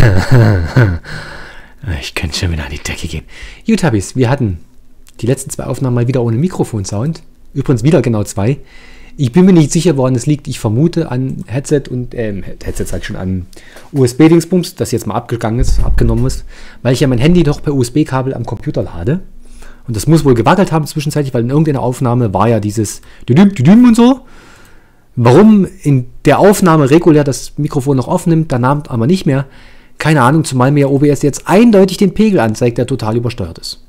Ich könnte schon wieder an die Decke gehen. Gut, Habis, wir hatten die letzten 2 Aufnahmen mal wieder ohne Mikrofonsound. Übrigens wieder genau 2. Ich bin mir nicht sicher, woran es liegt. Ich vermute an Headset und Headset sag ich schon, an USB-Dingsbums, das jetzt mal abgenommen ist, weil ich ja mein Handy doch per USB-Kabel am Computer lade. Und das muss wohl gewackelt haben zwischenzeitlich, weil in irgendeiner Aufnahme war ja dieses Düdüm und so. Warum in der Aufnahme regulär das Mikrofon noch aufnimmt, danach aber nicht mehr, keine Ahnung, zumal mir OBS jetzt eindeutig den Pegel anzeigt, der total übersteuert ist.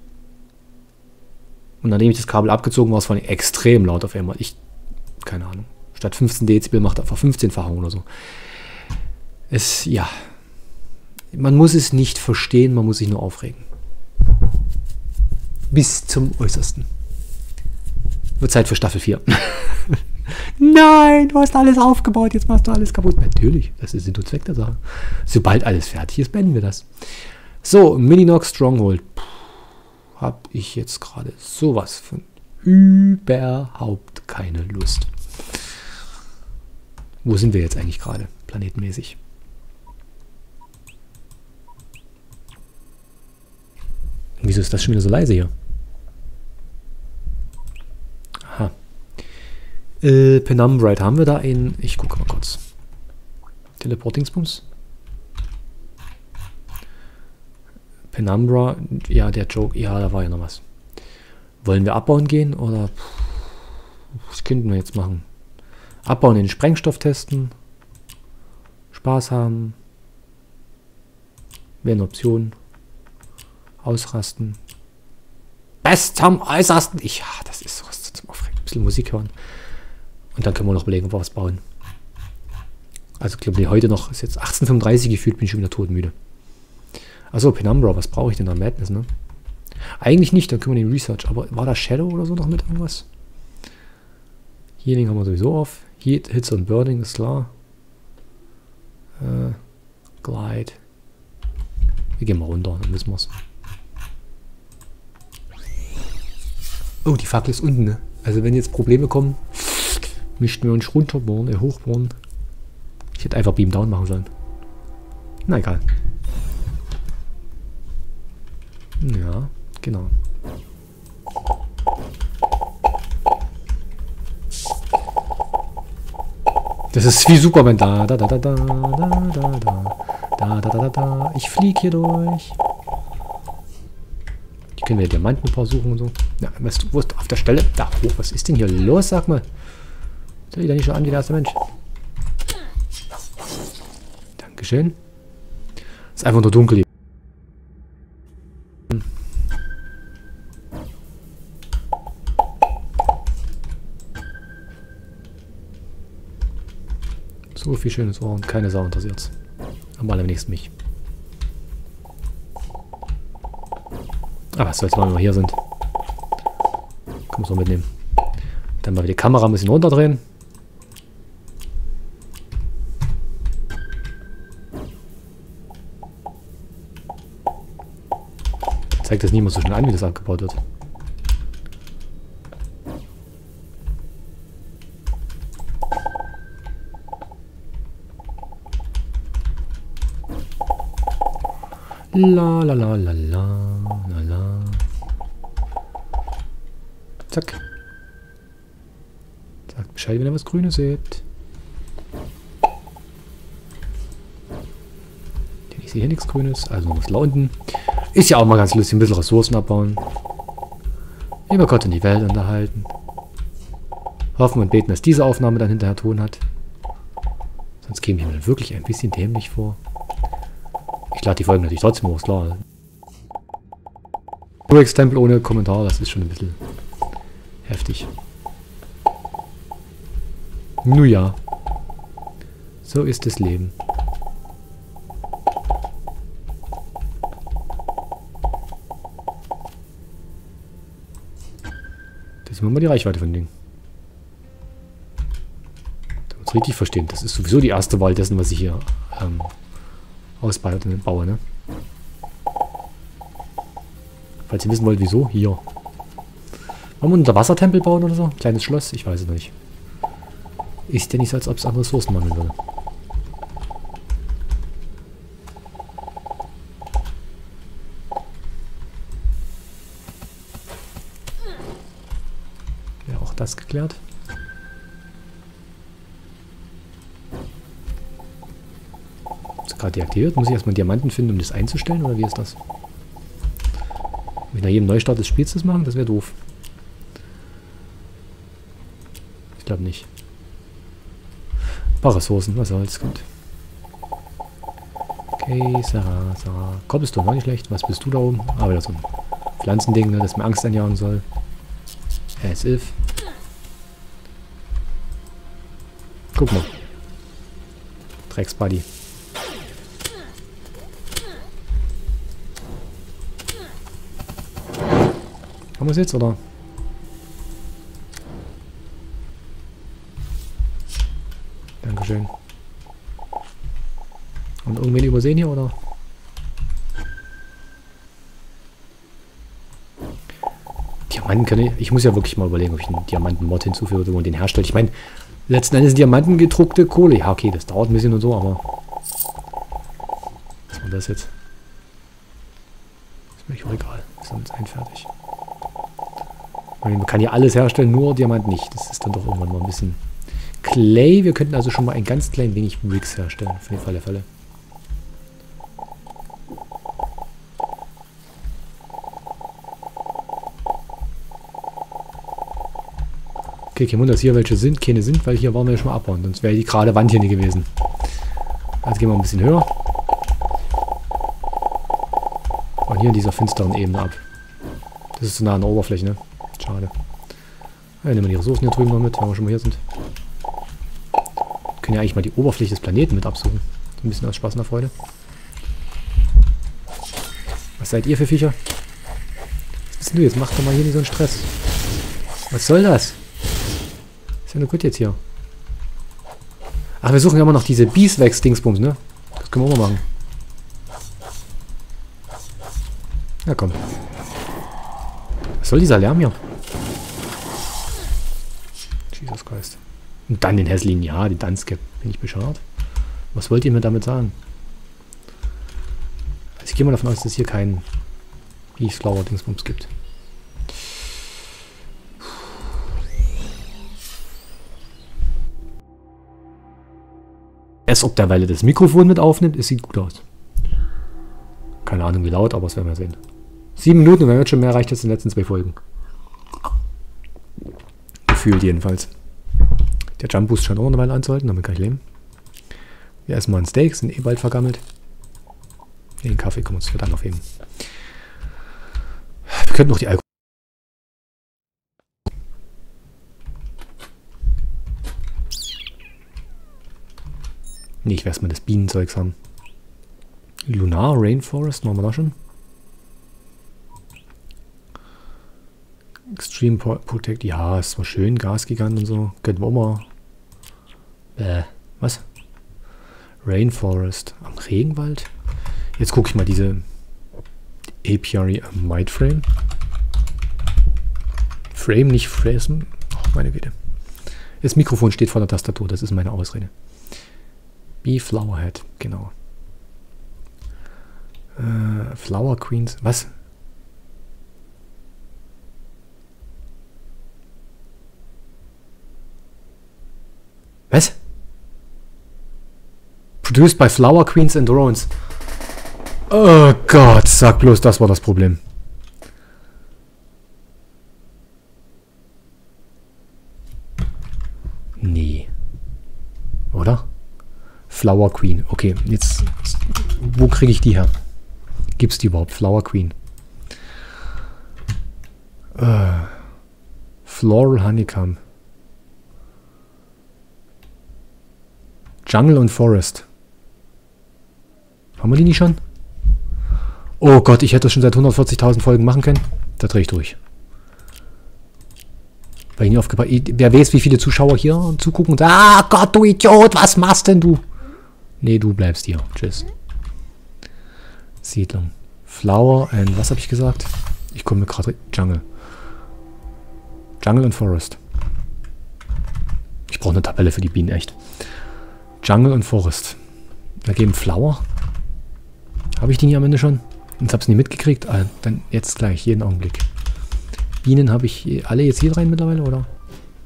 Und nachdem ich das Kabel abgezogen war, war es vor allem extrem laut auf einmal. Keine Ahnung, statt 15 Dezibel macht er einfach 15-fachung oder so. Man muss es nicht verstehen, man muss sich nur aufregen. Bis zum Äußersten. Wird Zeit für Staffel 4. Nein, du hast alles aufgebaut, jetzt machst du alles kaputt. Natürlich, das ist Sinn und Zweck der Sache. Sobald alles fertig ist, beenden wir das. So, Mininox Stronghold. Habe ich jetzt gerade sowas von überhaupt keine Lust. Wo sind wir jetzt eigentlich gerade, planetenmäßig? Wieso ist das schon wieder so leise hier? Aha. Penumbrite, haben wir da einen? Ich gucke mal kurz. Teleportingsbums. Penumbra, ja, der Joke, ja, da war ja noch was. Wollen wir abbauen gehen oder was könnten wir jetzt machen? Abbauen, den Sprengstoff testen. Spaß haben. Wäre eine Option. Ausrasten. Bis zum Äußersten. Das ist sowas zum Aufregen. Ein bisschen Musik hören. Und dann können wir noch überlegen, ob wir was bauen. Also ich glaube, heute noch, ist jetzt 18:35 gefühlt, bin ich schon wieder todmüde. Achso, Penumbra, was brauche ich denn da? Madness, ne? Eigentlich nicht, dann können wir den Research. Aber war da Shadow oder so noch mit irgendwas? Healing haben wir sowieso auf. Heat, Hits und Burning ist klar. Glide. Wir gehen mal runter, dann wissen wir es. Oh, die Fackel ist unten, ne? Also wenn jetzt Probleme kommen, möchten wir uns runterbohren, hochbohren. Ich hätte einfach Beam Down machen sollen. Na egal. Ja, genau. Das ist wie Superman. Ich fliege hier durch. Die können wir Diamanten ein paar suchen und so. Ja, wo ist auf der Stelle? Da hoch. Was ist denn hier los? Sag mal. Soll ich da nicht schon an wie der erste Mensch? Dankeschön. Ist einfach nur dunkel hier. So viel schönes Ohr und keine Sau interessiert's. Am allerwenigsten mich. Aber was soll's mal, wenn wir hier sind. Können wir es noch mitnehmen. Dann mal die Kamera ein bisschen runterdrehen. Zeigt das niemand so schnell an, wie das abgebaut wird. La la la la la la la. Zack. Sagt Bescheid, wenn ihr was Grünes seht. Denn ich sehe hier nichts Grünes, also noch was da unten. Ist ja auch mal ganz lustig, ein bisschen Ressourcen abbauen. Über Gott in die Welt unterhalten. Hoffen und beten, dass diese Aufnahme dann hinterher Ton hat. Sonst käme ich mir wirklich ein bisschen dämlich vor. Ich lade die Folgen natürlich trotzdem hoch, ist klar. Tempel ohne Kommentar, das ist schon ein bisschen heftig. Nun ja. So ist das Leben. Das ist immer mal die Reichweite von dem Ding. Da muss richtig verstehen. Das ist sowieso die erste Wahl dessen, was ich hier ausbaue, ne? Falls ihr wissen wollt, wieso, hier. Wollen wir einen Unterwassertempel bauen oder so? Kleines Schloss? Ich weiß es noch nicht. Ist ja nicht so, als ob es an Ressourcen mangeln würde. das geklärt. Ist gerade deaktiviert. Muss ich erstmal einen Diamanten finden, um das einzustellen? Oder wie ist das? Mit nach jedem Neustart des Spiels das machen? Das wäre doof. Ich glaube nicht. Ein paar Ressourcen, was soll's, gut. Okay, Sarah. Cobblestone war nicht schlecht. Was bist du da oben? Ah, wieder so ein Pflanzending, ne, das mir Angst einjagen soll. As if. Guck mal. Drecksbuddy. Haben wir es jetzt, oder? Dankeschön. Und irgendwen übersehen hier, oder? Diamanten kann ich muss ja wirklich mal überlegen, ob ich einen Diamanten-Mod hinzufüge und den herstelle. Ich meine, letzten Endes Diamanten gedruckte Kohle. Ja, okay, das dauert ein bisschen und so, aber... Was war das jetzt? Ist mir auch egal. Ist uns fertig. Man kann ja alles herstellen, nur Diamant nicht. Das ist dann doch irgendwann mal ein bisschen... Clay, wir könnten also schon mal ein ganz klein wenig Bricks herstellen. Auf jeden Fall der Fälle. Okay, kein Wunder, dass hier welche sind. Keine sind, weil hier waren wir ja schon mal abbauen. Sonst wäre die gerade Wand hier nicht gewesen. Also gehen wir ein bisschen höher. Und hier in dieser finsteren Ebene ab. Das ist zu nah an der Oberfläche, ne? Schade. Ja, nehmen wir die Ressourcen hier drüben noch mit, wenn wir schon mal hier sind. Wir können ja eigentlich mal die Oberfläche des Planeten mit absuchen. So ein bisschen aus Spaß und der Freude. Was seid ihr für Viecher? Was bist denn du jetzt? Mach doch mal hier nicht so einen Stress. Was soll das? Ist ja nur gut jetzt hier. Ach, wir suchen ja immer noch diese Beeswax-Dingsbums, ne? Das können wir auch mal machen. Ja, komm. Was soll dieser Lärm hier? Jesus Christ. Und dann den hässlichen, ja, die Danske. Bin ich bescheuert? Was wollt ihr mir damit sagen? Also ich gehe mal davon aus, dass es hier keinen Beeflower-Dingsbums gibt. Es ob derweil das Mikrofon mit aufnimmt, es sieht gut aus. Keine Ahnung wie laut, aber das werden wir sehen. 7 Minuten und wir haben jetzt schon mehr erreicht als in den letzten 2 Folgen. Gefühlt jedenfalls. Der Jump Boost scheint auch noch eine Weile anzuhalten, damit kann ich leben. Wir essen mal ein Steak, sind eh bald vergammelt. Den Kaffee können wir uns für dann aufheben. Wir könnten noch die Alkohol. Nee, ich will erstmal das Bienenzeugs haben. Lunar Rainforest, machen wir da schon. Extreme Protect, ja, ist zwar schön, Gasgigant und so. Könnten wir auch mal. Was? Rainforest. Am Regenwald? Jetzt gucke ich mal diese Apiary Mindframe. Frame, nicht fressen. Oh, meine Güte. Das Mikrofon steht vor der Tastatur, das ist meine Ausrede. Flowerhead, genau. Flower Queens, was? Was? Produced by Flower Queens and Drones. Oh Gott, sag bloß, das war das Problem. Nee. Oder? Flower Queen. Okay, jetzt... Wo kriege ich die her? Gibt's die überhaupt? Flower Queen. Floral Honeycomb. Jungle und Forest. Haben wir die nicht schon? Oh Gott, ich hätte das schon seit 140.000 Folgen machen können. Da drehe ich durch. Weil ich nie aufgepasst. Wer weiß, wie viele Zuschauer hier zugucken und ah Gott, du Idiot, was machst denn du? Nee, du bleibst hier. Tschüss. Siedlung. Flower and was habe ich gesagt? Ich komme mir gerade... Jungle. Jungle und Forest. Ich brauche eine Tabelle für die Bienen, echt. Jungle und Forest. Da geben Flower. Habe ich die nie am Ende schon? Jetzt habe ich es nie mitgekriegt. Dann jetzt gleich, jeden Augenblick. Bienen habe ich alle jetzt hier rein mittlerweile, oder?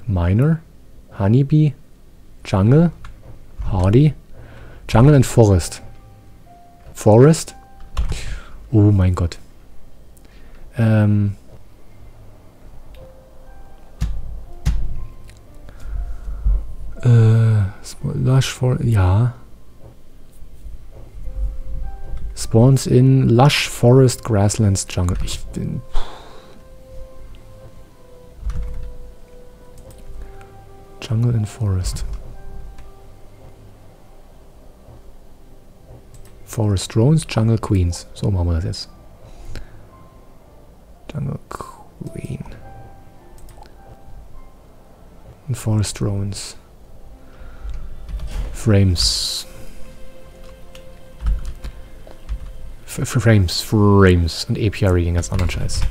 Minor, Honeybee, Jungle, Hardy, Jungle and Forest. Forest? Oh mein Gott. Lush for, ja. Spawns in Lush Forest Grasslands Jungle. Ich bin... Jungle and Forest. Forest Drones, Jungle Queens. So machen wir das jetzt. Jungle Queen. Und Forest Drones. Frames. Frames. Und Apiary, den ganz anderen Scheiß.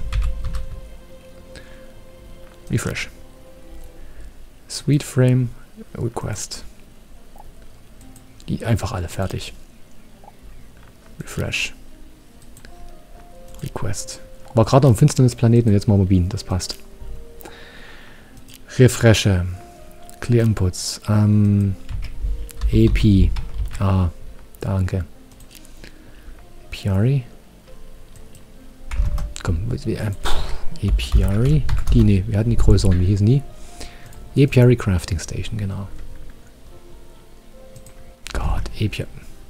Refresh. Sweet Frame Request. Die einfach alle fertig. Refresh. Request. War gerade am Finsternisplaneten und jetzt machen wir Bienen. Das passt. Refreshe. Clear Inputs. AP. Ah, danke. Apiary. Komm, Apiary. Die, ne, wir hatten die größeren. Wie hießen die? Apiary Crafting Station, genau. Gott, Apiary.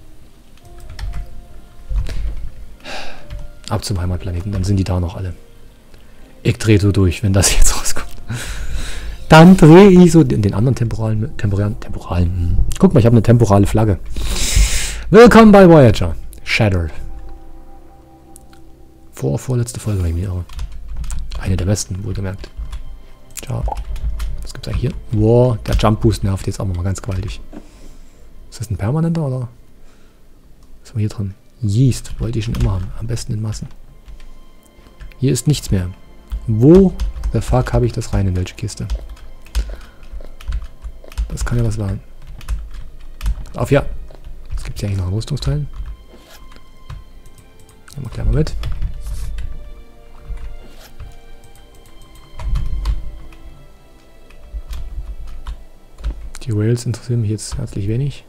Ab zum Heimatplaneten, dann sind die da noch alle. Ich drehe so durch, wenn das jetzt rauskommt. Dann drehe ich so den anderen temporalen. Guck mal, ich habe eine temporale Flagge. Willkommen bei Voyager. Shattered. Vorletzte Folge bei mir. Eine der besten, wohlgemerkt. Ciao. Was gibt's eigentlich hier? Wow, der Jump Boost nervt jetzt auch mal ganz gewaltig. Ist das ein permanenter oder? Was haben wir hier drin? Yeast wollte ich schon immer haben. Am besten in Massen. Hier ist nichts mehr. Wo the fuck habe ich das rein in welche Kiste? Das kann ja was sein. Auf ja. Was gibt es hier eigentlich noch an Rüstungsteilen? Nehmen wir gleich mal mit. Die Rails interessieren mich jetzt herzlich wenig.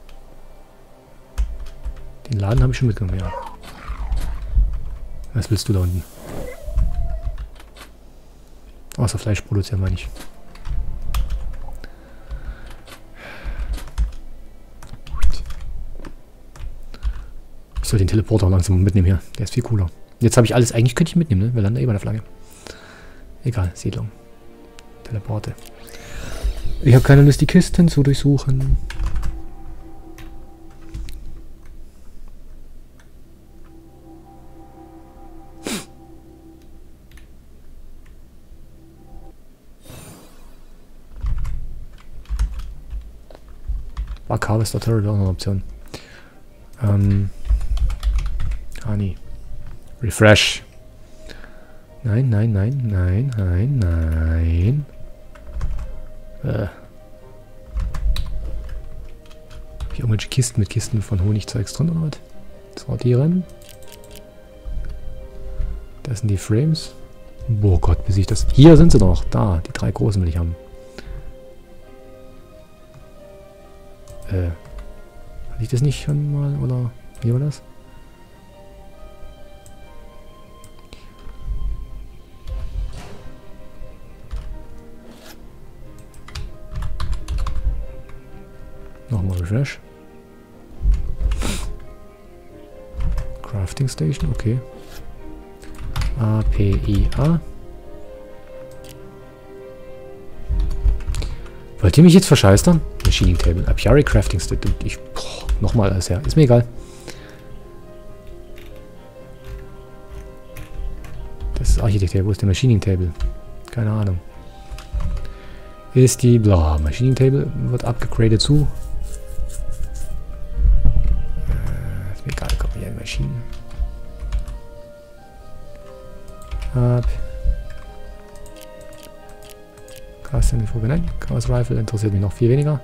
Den Laden habe ich schon mitgenommen, ja. Was willst du da unten? Außer Fleisch produzieren, meine ich. Ich soll den Teleporter langsam mitnehmen hier. Der ist viel cooler. Jetzt habe ich alles. Eigentlich könnte ich mitnehmen, ne? Wir landen eh bei der Flagge. Egal, Siedlung. Teleporte. Ich habe keine Lust, die Kisten zu durchsuchen. War Harvester Turret auch noch eine Option. Honey. Refresh. Nein, nein, nein, nein, nein, nein. Hier irgendwelche Kisten mit Kisten von Honigzeugs drin oder was? Sortieren. Das sind die Frames. Boah Gott, bis ich das... Hier sind sie noch. Da, die 3 großen will ich haben. Hatte ich das nicht schon mal, oder wie war das? Nochmal Refresh. Crafting Station, okay. APIA. Wollt ihr mich jetzt verscheißern? Machining Table, Apiary Crafting Station. Nochmal alles her. Ist mir egal. Das ist Architekt. Wo ist der Machining Table? Keine Ahnung. Ist die bla. Machining Table wird abgegradet zu. Ist mir egal. Komm hier in Maschinen. Ab. Custom-Info, nein. Chaos Rifle interessiert mich noch viel weniger.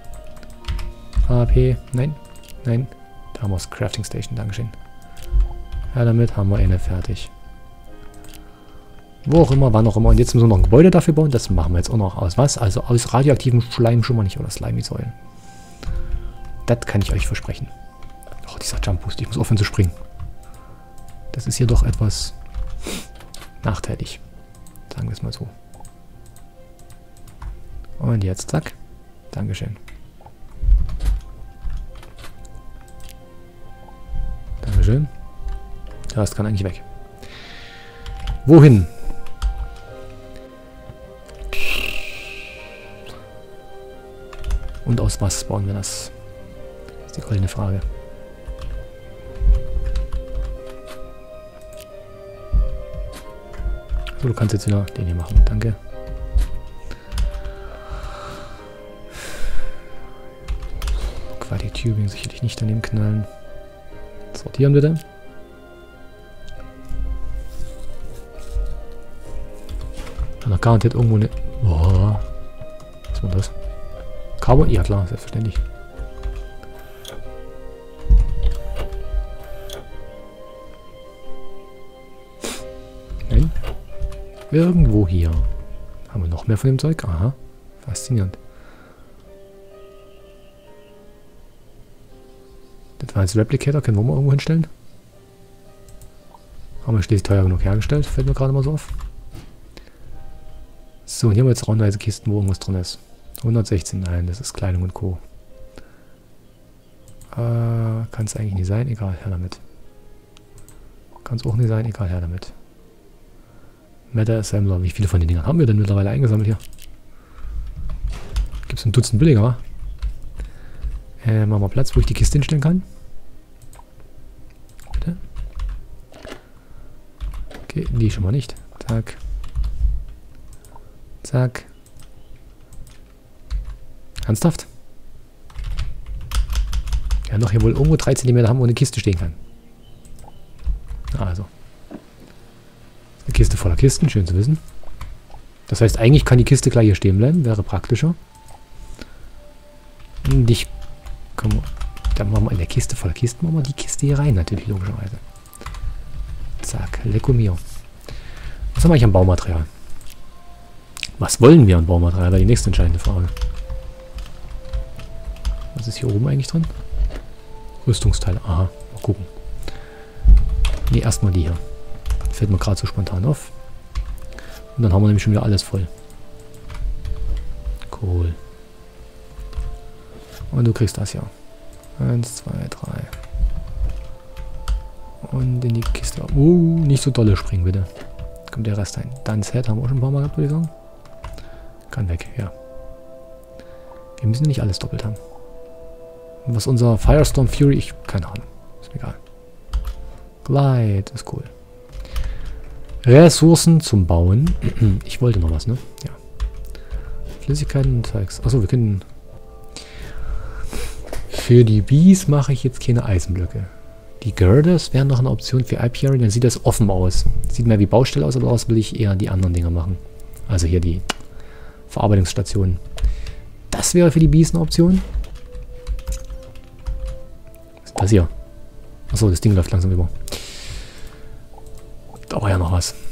AP, nein, nein. Da haben wir das Crafting Station, dankeschön. Ja, damit haben wir eine fertig. Wo auch immer, wann auch immer. Und jetzt müssen wir noch ein Gebäude dafür bauen. Das machen wir jetzt auch noch aus was? Also aus radioaktivem Schleim schon mal nicht. Oder Slimy-Säulen. Das kann ich euch versprechen. Oh, dieser Jump Boost. Ich muss aufhören zu springen. Das ist hier doch etwas nachteilig. Sagen wir es mal so. Und jetzt, zack. Dankeschön. Dankeschön. Das kann eigentlich weg. Wohin? Und aus was bauen wir das? Das ist die goldene Frage. So, du kannst jetzt wieder den hier machen. Danke. Quasi Tubing sicherlich nicht daneben knallen. Sortieren bitte. Noch garantiert irgendwo eine... Boah. Was war das? Carbon? Ja klar, selbstverständlich. Nein. Irgendwo hier. Haben wir noch mehr von dem Zeug? Aha. Faszinierend. Das war jetzt Replicator. Können wir mal irgendwo hinstellen? Haben wir schließlich teuer genug hergestellt. Fällt mir gerade mal so auf. So, und hier haben wir jetzt raumweise Kisten, wo irgendwas drin ist. 116, nein, das ist Kleidung und Co. Kann es eigentlich nicht sein, egal, her damit. Kann es auch nicht sein, egal, her damit. Metal Assembler, wie viele von den Dingern haben wir denn mittlerweile eingesammelt hier? Gibt es ein Dutzend billiger, wa? Machen wir Platz, wo ich die Kiste hinstellen kann. Bitte. Okay, die schon mal nicht. Zack. Zack. Ernsthaft? Ja, noch hier wohl irgendwo 3 cm haben, wo eine Kiste stehen kann. Also. Eine Kiste voller Kisten, schön zu wissen. Das heißt, eigentlich kann die Kiste gleich hier stehen bleiben, wäre praktischer. Und ich komme. Dann machen wir in der Kiste voller Kisten, machen wir die Kiste hier rein, natürlich, logischerweise. Zack, lecco mio. Was haben wir eigentlich am Baumaterial? Was wollen wir an Baumaterial? Wäre die nächste entscheidende Frage. Was ist hier oben eigentlich drin? Rüstungsteile. Aha, mal gucken. Ne, erstmal die hier. Fällt mir gerade so spontan auf. Und dann haben wir nämlich schon wieder alles voll. Cool. Und du kriegst das hier. 1, 2, 3. Und in die Kiste. Nicht so dolle springen, bitte. Kommt der Rest rein. Dann Set haben wir auch schon ein paar Mal gehabt, würde ich sagen. Kann weg, ja. Wir müssen nicht alles doppelt haben. Und was unser Firestorm Fury... keine Ahnung. Ist mir egal. Glide ist cool. Ressourcen zum Bauen. Ich wollte noch was, ne? Ja. Flüssigkeiten und Zeugs. Achso, wir können... Für die Bees mache ich jetzt keine Eisenblöcke. Die Girders wären noch eine Option für Apiary. Dann sieht das offen aus. Sieht mehr wie Baustelle aus, aber daraus will ich eher die anderen Dinger machen. Also hier die Verarbeitungsstationen. Das wäre für die Bees eine Option. Was ist das hier? Achso, das Ding läuft langsam über. Da war ja noch was.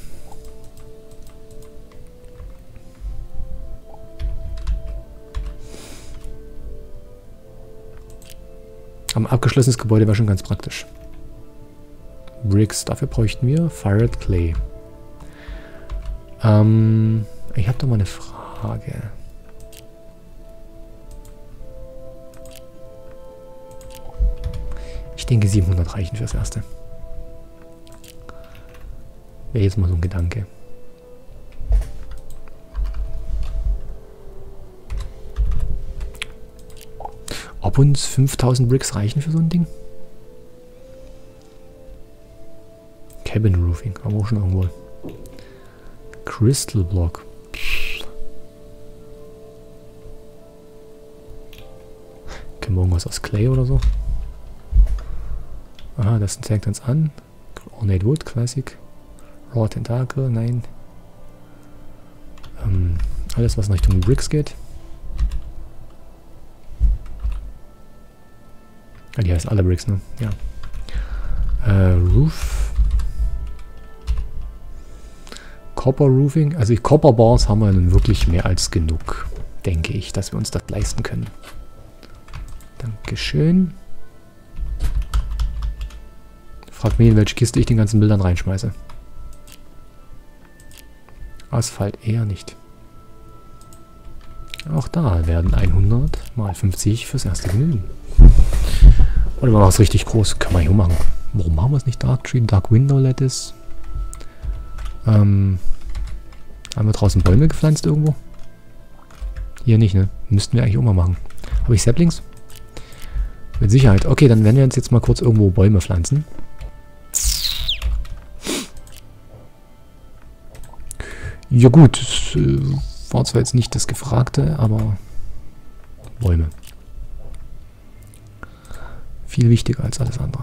Am abgeschlossenes Gebäude wäre schon ganz praktisch. Bricks, dafür bräuchten wir Fired Clay. Ich habe da mal eine Frage. Ich denke 700 reichen fürs Erste. Wäre jetzt mal so ein Gedanke. Ob uns 5000 Bricks reichen für so ein Ding? Cabin Roofing, haben wir auch schon irgendwo. Crystal Block. Können wir irgendwas aus Clay oder so? Aha, das zeigt uns an. Ornate Wood, Classic. Raw Tentacle, nein. Alles, was in Richtung Bricks geht. Ah, die heißen alle Bricks, ne? Ja. Roof. Copper Roofing. Also Copper Bars haben wir nun wirklich mehr als genug, denke ich, dass wir uns das leisten können. Dankeschön. Frag mich, in welche Kiste ich den ganzen Bildern reinschmeiße. Asphalt eher nicht. Auch da werden 100 mal 50 fürs erste genügen. Oder wir machen es richtig groß. Können wir hier machen. Warum machen wir es nicht Dark Tree? Dark Window Lettuce. Haben wir draußen Bäume gepflanzt irgendwo? Hier nicht, ne? Müssten wir eigentlich auch mal machen. Habe ich Saplings? Mit Sicherheit. Okay, dann werden wir uns jetzt mal kurz irgendwo Bäume pflanzen. Ja gut, das war zwar jetzt nicht das Gefragte, aber Bäume. Viel wichtiger als alles andere.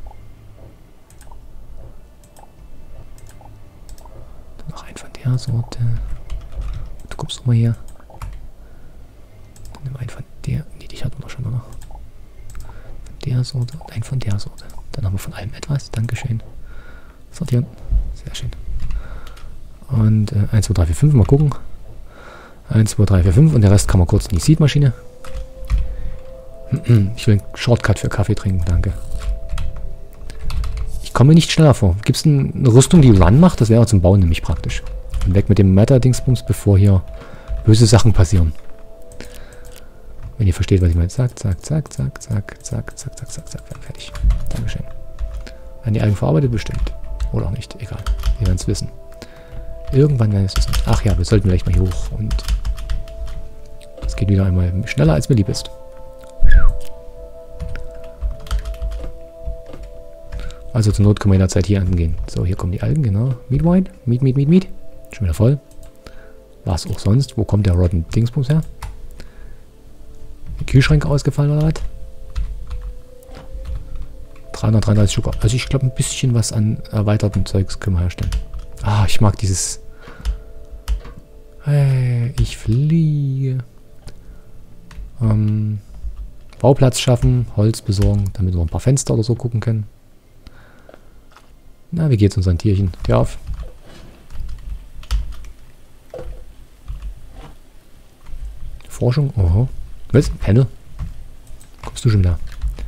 Dann noch einen von der Sorte. Du kommst doch mal her. Dann nimm einen von der. Nee, dich hatten wir doch schon, oder? Von der Sorte und einen von der Sorte. Dann haben wir von allem etwas. Dankeschön. Sortieren. Sehr schön. Und 1, 2, 3, 4, 5, mal gucken. 1, 2, 3, 4, 5 und der Rest kann man kurz in die Seed-Maschine. Ich will einen Shortcut für Kaffee trinken, danke. Ich komme mir nicht schneller vor. Gibt es eine Rüstung, die Run macht? Das wäre zum Bauen nämlich praktisch. Und weg mit dem Meta-Dingsbums, bevor hier böse Sachen passieren. Wenn ihr versteht, was ich meine. Zack, zack, zack, zack, zack, zack, zack, zack, zack, zack, fertig. Dankeschön. An die Algen verarbeitet bestimmt. Oder auch nicht, egal. Wir werden es wissen. Irgendwann werden wir es wissen. Ach ja, wir sollten vielleicht mal hier hoch. Und es geht wieder einmal schneller, als mir lieb ist. Also zur Not können wir jederzeit hier angehen. So, hier kommen die Algen, genau. Meat Wine. Meat. Schon wieder voll. Was auch sonst. Wo kommt der Rotten Dingsbums her? Die Kühlschränke ausgefallen oder was? 333 Stück. Also ich glaube ein bisschen was an erweiterten Zeugs können wir herstellen. Ah, ich mag dieses... Hey, ich fliege. Bauplatz schaffen, Holz besorgen, damit wir noch ein paar Fenster oder so gucken können. Na, wie geht's unseren Tierchen? Tür auf. Forschung, oho. Was? Henne? Kommst du schon wieder?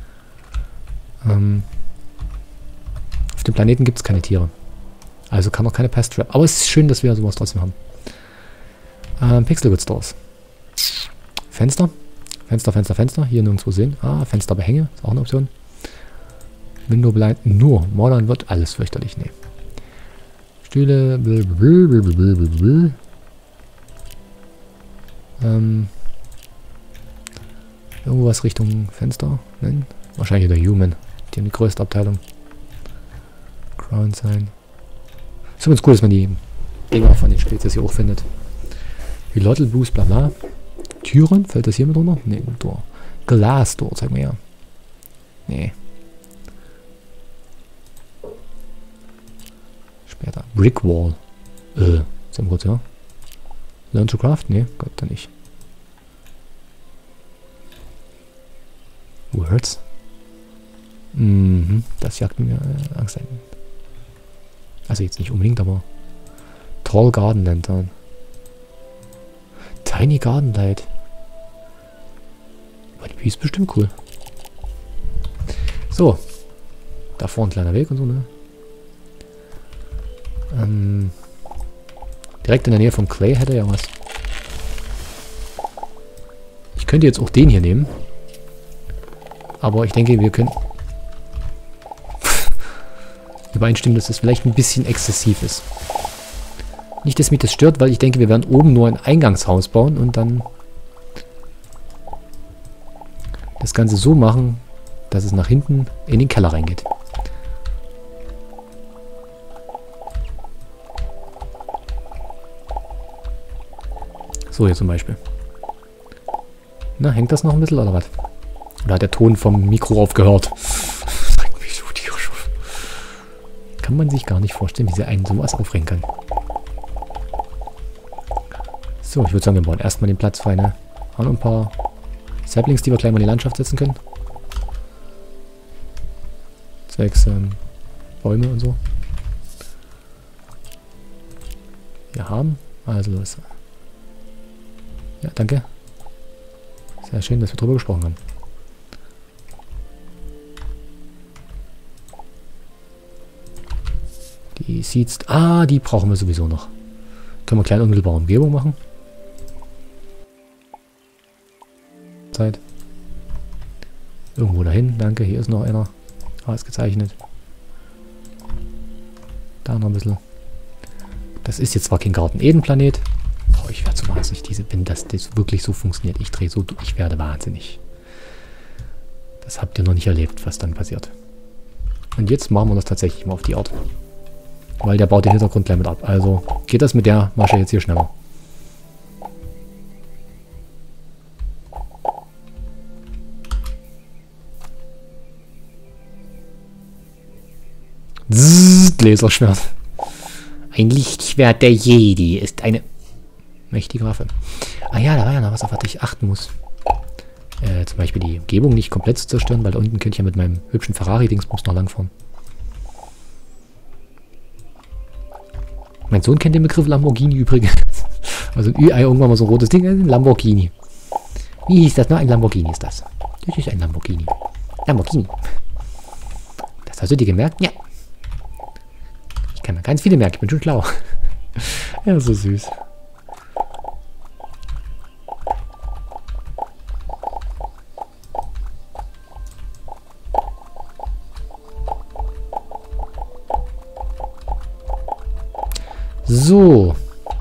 Auf dem Planeten gibt es keine Tiere. Also kann auch keine Pest Trap. Aber es ist schön, dass wir sowas trotzdem haben. Pixelwood Stores. Fenster. Fenster. Hier nirgendwo sehen. Ah, Fensterbehänge. Ist auch eine Option. Window Blind. Nur. Modern wird alles fürchterlich. Nee. Stühle. Irgendwas Richtung Fenster. Nein. Wahrscheinlich der Human. Die haben die größte Abteilung. Crown Sign. Ist übrigens cool, dass man die Dinger von den Spezies hier auch findet. Hilotl Boost, bla bla. Türen? Fällt das hier mit runter? Ne, Door. Glass Door, zeig mal her. Nee. Später. Brick Wall. Sag mal kurz, ja. Learn to Craft? Nee, Gott, dann nicht. Words? Das jagt mir Angst ein. Also jetzt nicht unbedingt, aber Tall Garden Lantern. Tiny Garden Light. Aber die ist bestimmt cool. So. Da vorne ein kleiner Weg und so, ne? Direkt in der Nähe vom Clay hätte er ja was. Ich könnte jetzt auch den hier nehmen. Aber ich denke, wir können übereinstimmen, dass das vielleicht ein bisschen exzessiv ist. Nicht, dass mich das stört, weil ich denke, wir werden oben nur ein Eingangshaus bauen und dann das Ganze so machen, dass es nach hinten in den Keller reingeht. So hier zum Beispiel. Na, hängt das noch ein bisschen oder was? Oder hat der Ton vom Mikro aufgehört? Kann man sich gar nicht vorstellen, wie sie einen sowas aufregen kann. So, ich würde sagen, wir bauen erstmal den Platz frei, ne? Haben noch ein paar Saplings, die wir gleich mal in die Landschaft setzen können. Zwecks Bäume und so. hier haben. Also los. Ja, danke. Sehr schön, dass wir drüber gesprochen haben. Die Seeds. Ah, die brauchen wir sowieso noch. Können wir kleine unmittelbare Umgebung machen. Zeit. Irgendwo dahin. Danke, hier ist noch einer. Ausgezeichnet. Da noch ein bisschen. Das ist jetzt zwar kein Garten-Eden-Planet. Oh, ich werde so wahnsinnig. Wenn das wirklich so funktioniert, ich drehe so durch. Ich werde wahnsinnig. Das habt ihr noch nicht erlebt, was dann passiert. Und jetzt machen wir das tatsächlich mal auf die Art. Weil der baut den Hintergrund gleich mit ab. Also geht das mit der Masche jetzt hier schneller. Zzzz, Laserschwert. Ein Lichtschwert der Jedi ist eine mächtige Waffe. Ah ja, da war ja noch was, auf was ich achten muss. Zum Beispiel die Umgebung nicht komplett zu zerstören, weil da unten könnte ich ja mit meinem hübschen Ferrari-Dingsbums noch langfahren. Mein Sohn kennt den Begriff Lamborghini übrigens. Also ein Ü-Ei, irgendwann mal so ein rotes Ding, ein Lamborghini. Wie hieß das noch? Ein Lamborghini ist das. Das ist ein Lamborghini. Lamborghini. Das hast du dir gemerkt? Ja. Ich kann mir ganz viele merken, ich bin schon schlau. Ja, so süß. So.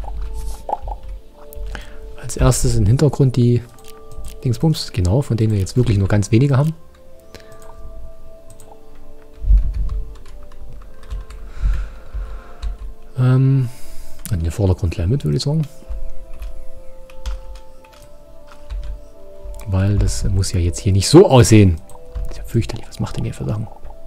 Als erstes im Hintergrund die Dingsbums, genau, von denen wir jetzt wirklich nur ganz wenige haben. Und den Vordergrund gleich mit, würde ich sagen. Weil das muss ja jetzt hier nicht so aussehen. Das ist ja fürchterlich, was macht denn hier für Sachen?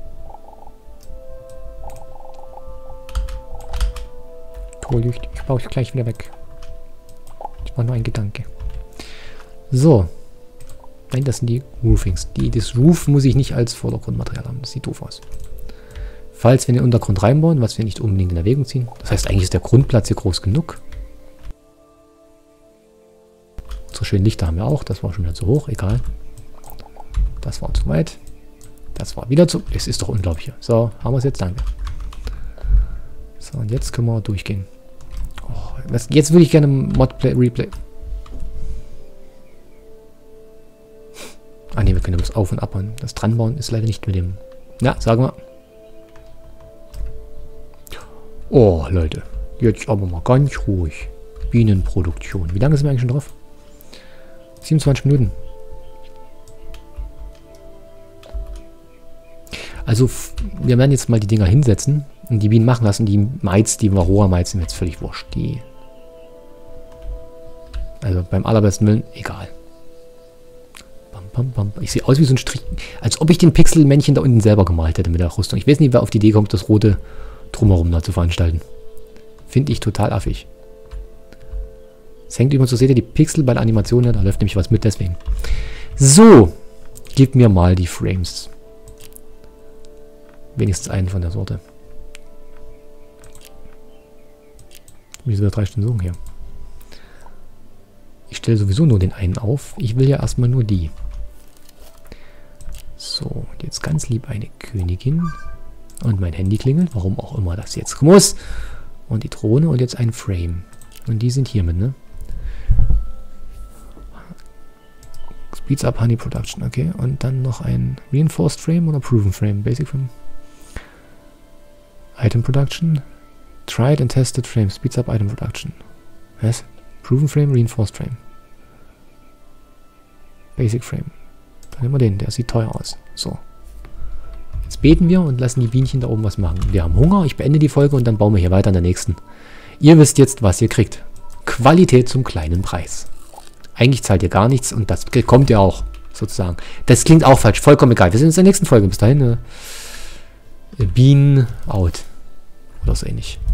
Torlicht, ich baue es gleich wieder weg. Das war nur ein Gedanke. So. Nein, das sind die Roofings. Das Roof muss ich nicht als Vordergrundmaterial haben. Das sieht doof aus. Falls wir den Untergrund reinbauen, was wir nicht unbedingt in Erwägung ziehen. Das heißt, eigentlich ist der Grundplatz hier groß genug. So schöne Lichter haben wir auch. Das war schon wieder zu hoch. Egal. Das war zu weit. Das war wieder zu... Es ist doch unglaublich. So, haben wir es jetzt. Danke. So, und jetzt können wir durchgehen. Oh, jetzt würde ich gerne Modplay, Replay. Ah ne, wir können das auf- und abbauen. Das Dranbauen ist leider nicht mit dem... Ja, sagen wir. Oh, Leute. Jetzt aber mal ganz ruhig. Bienenproduktion. Wie lange sind wir eigentlich schon drauf? 27 Minuten. Also, wir werden jetzt mal die Dinger hinsetzen und die Bienen machen lassen. Die Maiz, die Varroa-Maiz sind jetzt völlig wurscht. Die... Also, beim allerbesten Willen, egal. Bam, bam. Ich sehe aus wie so ein Strich. Als ob ich den Pixelmännchen da unten selber gemalt hätte mit der Rüstung. Ich weiß nicht, wer auf die Idee kommt, das rote Drumherum da zu veranstalten. Finde ich total affig. Es hängt übrigens, so seht ihr die Pixel bei der Animation, da läuft nämlich was mit, deswegen. So, gib mir mal die Frames. Wenigstens einen von der Sorte. Wieso wieder 3 Stunden suchen hier? Ich stelle sowieso nur den einen auf. Ich will ja erstmal nur die. So, jetzt ganz lieb eine Königin. Und mein Handy klingelt, warum auch immer das jetzt muss. Und die Drohne und jetzt ein Frame. Und die sind hiermit, ne? Speeds up Honey Production, okay. Und dann noch ein Reinforced Frame oder Proven Frame? Basic Frame. Item Production. Tried and Tested Frame. Speeds up Item Production. Was? Proven Frame, Reinforced Frame. Basic Frame. Dann nehmen wir den, der sieht teuer aus. So. Jetzt beten wir und lassen die Bienchen da oben was machen. Wir haben Hunger, ich beende die Folge und dann bauen wir hier weiter an der nächsten. Ihr wisst jetzt, was ihr kriegt. Qualität zum kleinen Preis. Eigentlich zahlt ihr gar nichts und das bekommt ihr auch, sozusagen. Das klingt auch falsch, vollkommen egal. Wir sehen uns in der nächsten Folge. Bis dahin, Bean out. Oder so ähnlich.